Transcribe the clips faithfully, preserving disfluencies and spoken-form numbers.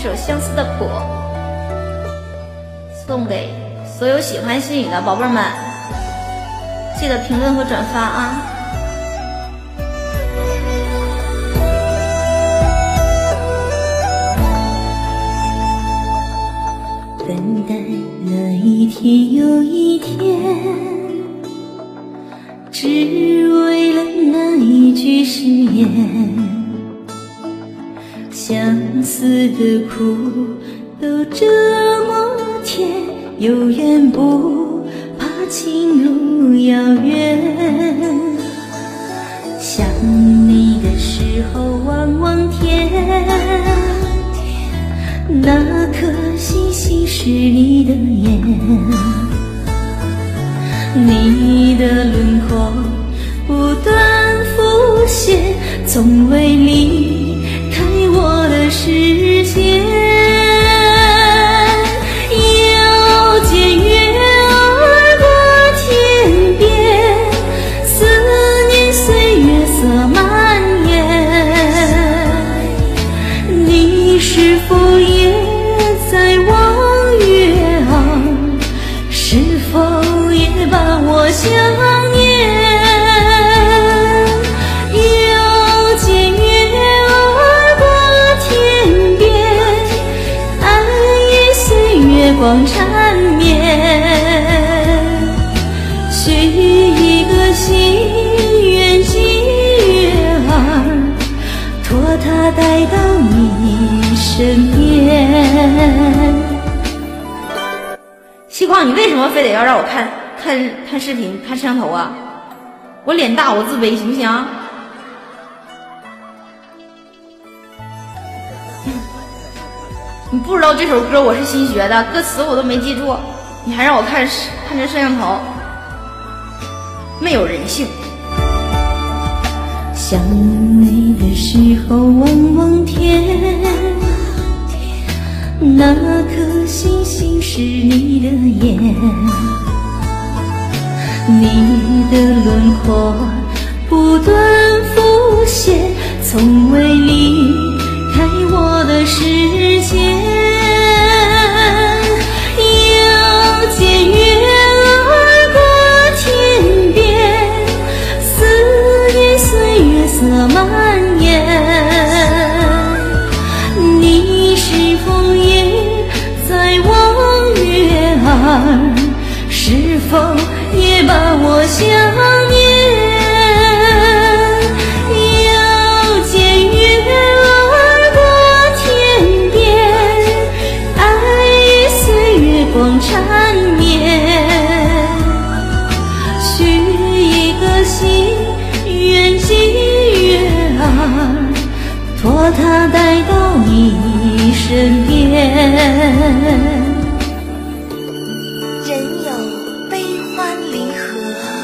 首《相思的苦》，送给所有喜欢心语的宝贝们，记得评论和转发啊！ 等待了一天又一天，只为了那一句誓言。相思的苦都这么甜，有缘不怕情路遥远。想你的时候望望天，那颗星星是你的眼，你的轮廓不断浮现，从未离开我的世界。又见月儿过天边，思念岁月色蔓延。你是否也在望月啊？是否也把我想念？又见月儿过天边，暗夜岁月光缠绵。许一个心愿寄月儿，托它带到你身边。 西瓜，你为什么非得要让我看看看视频看摄像头啊？我脸大，我自卑，行不行？你不知道这首歌我是新学的，歌词我都没记住，你还让我看看这摄像头，没有人性。 想你的时候望望天，那颗星星是你的眼，你的轮廓不断浮现，从未离开我的世界。又见月儿过天边，思念岁月色蔓延。你是否也在望月儿？是否也把我想念？又见月儿过天边，爱与岁月光缠绵。许一个心愿寄月儿，托它带到你身边。 人有悲欢离合，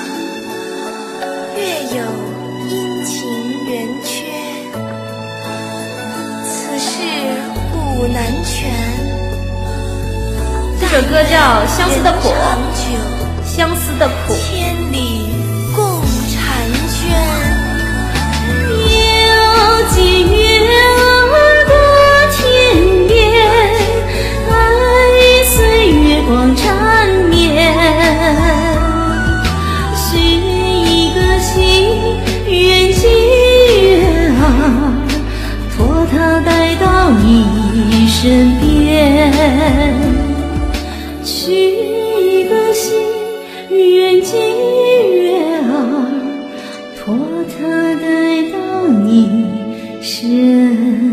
月有阴晴圆缺，此事古难全。 这首歌叫《相思的苦》， 长久相思的苦。 千里共婵娟。 又见月儿过天边，爱与岁月光缠绵。许一个心愿寄月儿，托它带到你身边。许一个心愿寄月儿，托它带到你身